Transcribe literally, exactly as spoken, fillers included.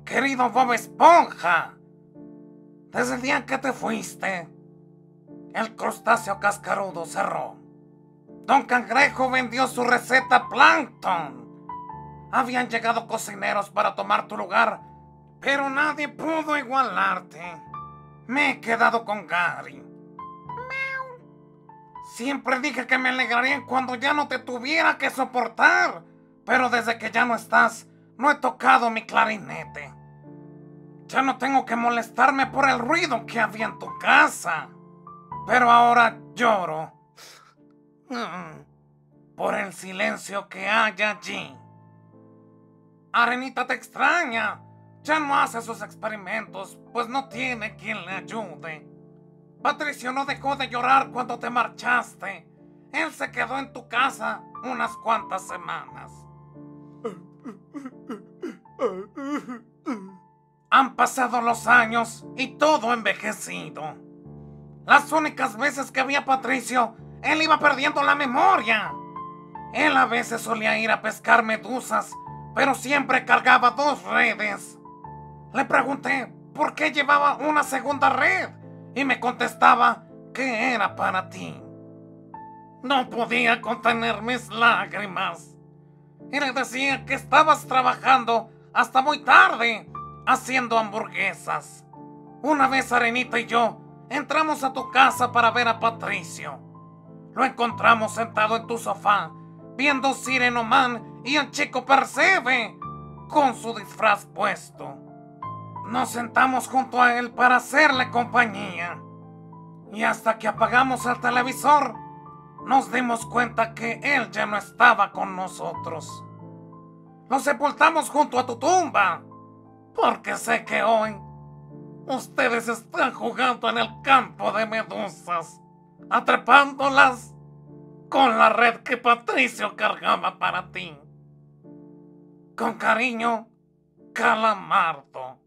Querido Bob Esponja, desde el día que te fuiste, el crustáceo cascarudo cerró. Don Cangrejo vendió su receta Plankton. Habían llegado cocineros para tomar tu lugar, pero nadie pudo igualarte. Me he quedado con Gary. Siempre dije que me alegraría cuando ya no te tuviera que soportar, pero desde que ya no estás, no he tocado mi clarinete. Ya no tengo que molestarme por el ruido que había en tu casa, pero ahora lloro por el silencio que hay allí. Arenita te extraña. Ya no hace sus experimentos, pues no tiene quien le ayude. Patricio no dejó de llorar cuando te marchaste. Él se quedó en tu casa unas cuantas semanas. Han pasado los años y todo envejecido. Las únicas veces que vi a Patricio, él iba perdiendo la memoria. Él a veces solía ir a pescar medusas, pero siempre cargaba dos redes. Le pregunté por qué llevaba una segunda red y me contestaba que era para ti. No podía contener mis lágrimas. Y le decía que estabas trabajando hasta muy tarde haciendo hamburguesas. Una vez Arenita y yo entramos a tu casa para ver a Patricio. Lo encontramos sentado en tu sofá, viendo Sireno Man y el chico Percebe con su disfraz puesto. Nos sentamos junto a él para hacerle compañía. Y hasta que apagamos el televisor, nos dimos cuenta que él ya no estaba con nosotros. Lo sepultamos junto a tu tumba, porque sé que hoy ustedes están jugando en el campo de medusas, atrapándolas con la red que Patricio cargaba para ti. Con cariño, Calamardo.